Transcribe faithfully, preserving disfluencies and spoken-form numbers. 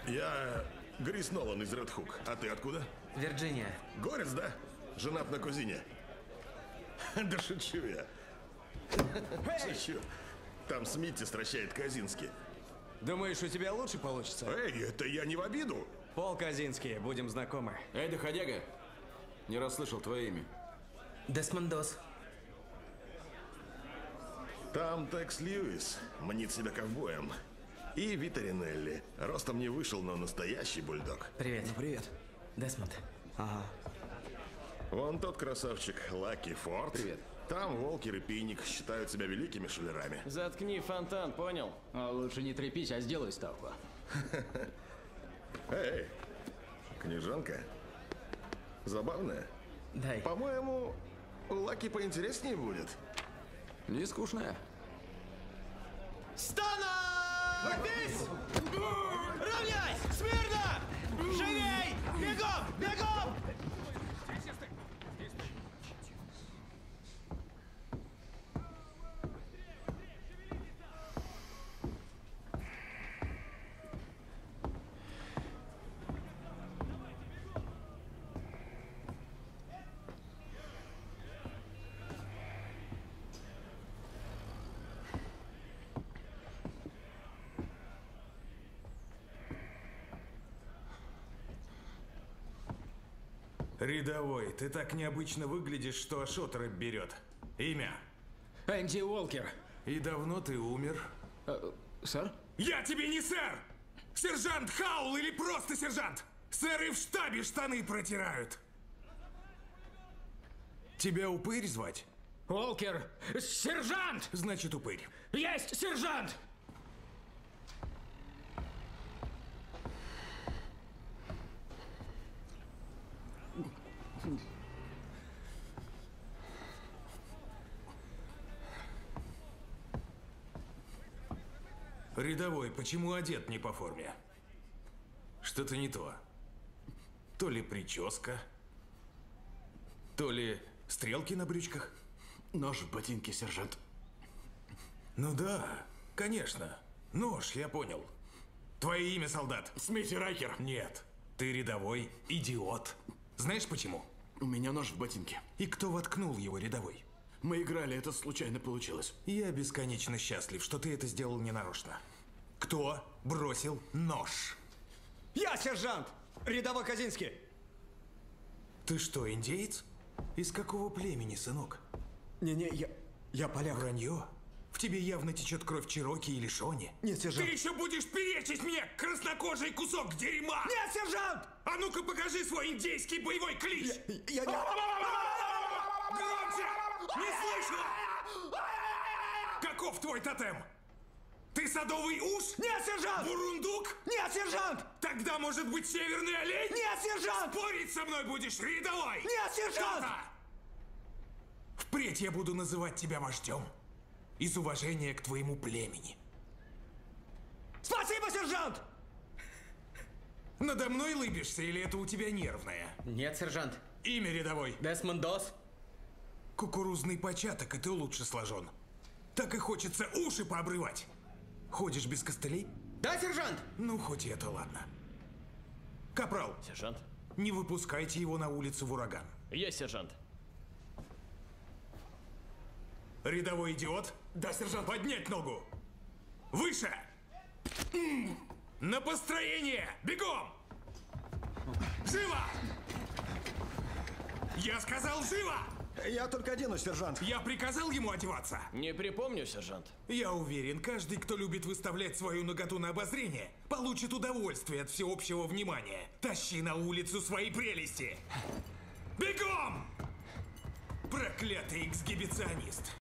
Я Грис Нолан из Ред Хук. А ты откуда? Вирджиния. Горец, да? Женат на кузине. Да шучу я. Шучу. Там Смитти стращает Казински. Думаешь, у тебя лучше получится? Эй, это я не в обиду. Пол Казинский, будем знакомы. Эй, доходяга. Не расслышал твое имя. Десмонд Дос. Там Текс Льюис мнит себя ковбоем. И Витаринелли. Ростом не вышел, но настоящий бульдог. Привет. Ну, привет. Десмонд. Ага. Вон тот красавчик Лаки Форд. Привет. Там Волкер и Пиник считают себя великими шулерами. Заткни фонтан, понял? А лучше не трепись, а сделай ставку. Эй, книжонка. Забавная. Дай. По-моему, у Лаки поинтереснее будет. Не скучная. Становись! Равняйсь! Смирно! Живей! Бегом! Бегом! Рядовой, ты так необычно выглядишь, что аж оторопь берет. Имя? Энди Уолкер. И давно ты умер? Э, сэр? Я тебе не сэр! Сержант Хаул или просто сержант! Сэры в штабе штаны протирают! Тебя упырь звать? Уолкер! Сержант! Значит, упырь. Есть, сержант! Рядовой, почему одет не по форме? Что-то не то. То ли прическа, то ли стрелки на брючках. Нож в ботинке, сержант. Ну да, конечно. Нож, я понял. Твое имя, солдат? Смити Райкер. Нет, ты рядовой идиот. Знаешь почему? У меня нож в ботинке. И кто воткнул его, рядовой? Мы играли, это случайно получилось. Я бесконечно счастлив, что ты это сделал ненарочно. Кто бросил нож? Я сержант! Рядовой Казинский. Ты что, индеец? Из какого племени, сынок? Не-не, я... я поляк. Вранье? В тебе явно течет кровь Чироки или Шони. Нет, сержант. Ты еще будешь перечить мне, краснокожий кусок дерьма! Нет, сержант! А ну-ка покажи свой индейский боевой клич! Я, я не... Громче! Не слышу! Каков твой тотем? Ты садовый уж? Нет, сержант! Бурундук? Нет, сержант! Тогда, может быть, северный олень? Нет, сержант! Спорить со мной будешь, рядовой! Нет, сержант! Это! Впредь я буду называть тебя вождем. Из уважения к твоему племени. Спасибо, сержант! Надо мной лыбишься или это у тебя нервное? Нет, сержант. Имя рядовой. Десмонд Дос. Кукурузный початок, и ты лучше сложен. Так и хочется уши пообрывать. Ходишь без костылей? Да, сержант! Ну, хоть и это ладно. Капрал, Сержант? не выпускайте его на улицу в ураган. Есть, сержант. Рядовой идиот? Да, сержант. Поднять ногу! Выше! М! На построение! Бегом! Живо! Я сказал живо! Я только оденусь, сержант. Я приказал ему одеваться. Не припомню, сержант. Я уверен, каждый, кто любит выставлять свою наготу на обозрение, получит удовольствие от всеобщего внимания. Тащи на улицу свои прелести! Бегом! Проклятый эксгибиционист!